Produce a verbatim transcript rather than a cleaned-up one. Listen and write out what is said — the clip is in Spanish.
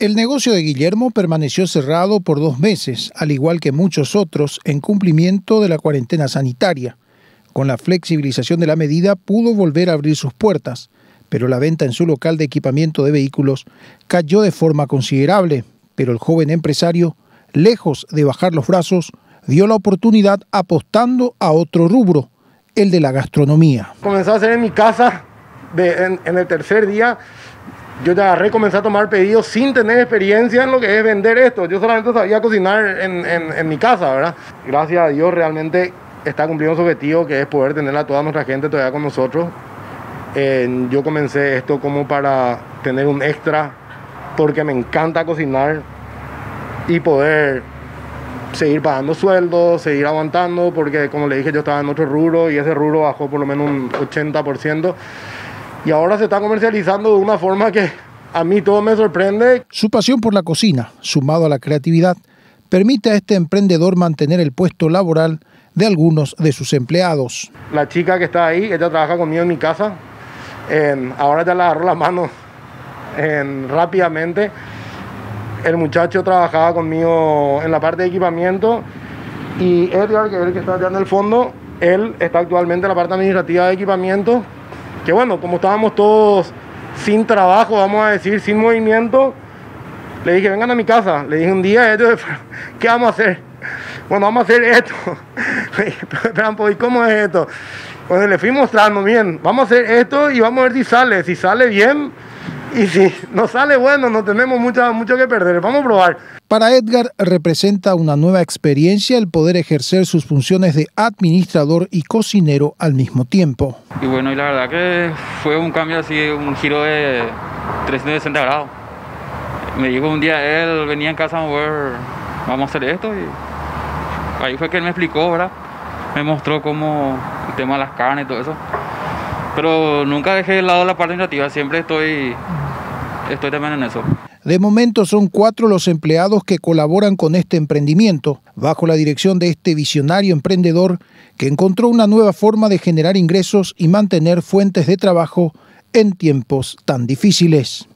El negocio de Guillermo permaneció cerrado por dos meses, al igual que muchos otros, en cumplimiento de la cuarentena sanitaria. Con la flexibilización de la medida pudo volver a abrir sus puertas, pero la venta en su local de equipamiento de vehículos cayó de forma considerable. Pero el joven empresario, lejos de bajar los brazos, dio la oportunidad apostando a otro rubro, el de la gastronomía. Comencé a hacer en mi casa, de, en, en el tercer día, yo ya agarré, comencé a tomar pedidos sin tener experiencia en lo que es vender esto. Yo solamente sabía cocinar en, en, en mi casa, ¿verdad? Gracias a Dios realmente está cumpliendo su objetivo, que es poder tener a toda nuestra gente todavía con nosotros. Eh, yo comencé esto como para tener un extra, porque me encanta cocinar y poder seguir pagando sueldos, seguir aguantando, porque como le dije yo estaba en otro rubro y ese rubro bajó por lo menos un ochenta por ciento. Y ahora se está comercializando de una forma que a mí todo me sorprende. Su pasión por la cocina, sumado a la creatividad, permite a este emprendedor mantener el puesto laboral de algunos de sus empleados. La chica que está ahí, ella trabaja conmigo en mi casa. Eh, ahora ya le agarró la mano eh, rápidamente. El muchacho trabajaba conmigo en la parte de equipamiento y Edgar, que es el que está allá en el fondo, él está actualmente en la parte administrativa de equipamiento. Que bueno, como estábamos todos sin trabajo, vamos a decir, sin movimiento, le dije, vengan a mi casa. Le dije un día, ellos, ¿qué vamos a hacer? Bueno, vamos a hacer esto. Esperan, ¿y cómo es esto? Bueno, le fui mostrando, bien, vamos a hacer esto y vamos a ver si sale. Si sale bien y si no sale, bueno, no tenemos mucho, mucho que perder. Vamos a probar. Para Edgar representa una nueva experiencia el poder ejercer sus funciones de administrador y cocinero al mismo tiempo. Y bueno, y la verdad que fue un cambio así, un giro de trescientos sesenta grados. Me dijo un día, él venía en casa a ver, vamos a hacer esto, y ahí fue que él me explicó, ¿verdad? Me mostró cómo el tema de las carnes y todo eso. Pero nunca dejé de lado la parte administrativa, siempre estoy, estoy también en eso. De momento son cuatro los empleados que colaboran con este emprendimiento, bajo la dirección de este visionario emprendedor que encontró una nueva forma de generar ingresos y mantener fuentes de trabajo en tiempos tan difíciles.